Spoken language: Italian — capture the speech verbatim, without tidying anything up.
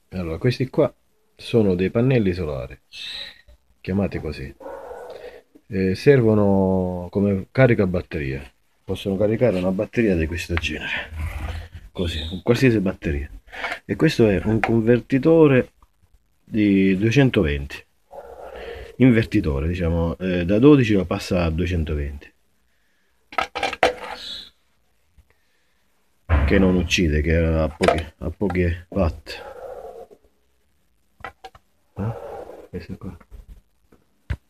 Allora, questi qua sono dei pannelli solari, chiamati così. Eh, servono come carica batteria. Possono caricare una batteria di questo genere, così, un qualsiasi batteria. E questo è un convertitore di duecentoventi, invertitore, diciamo, eh, da dodici lo passa a duecentoventi, che non uccide, che ha pochi, ha pochi watt. Eh? Questo qua.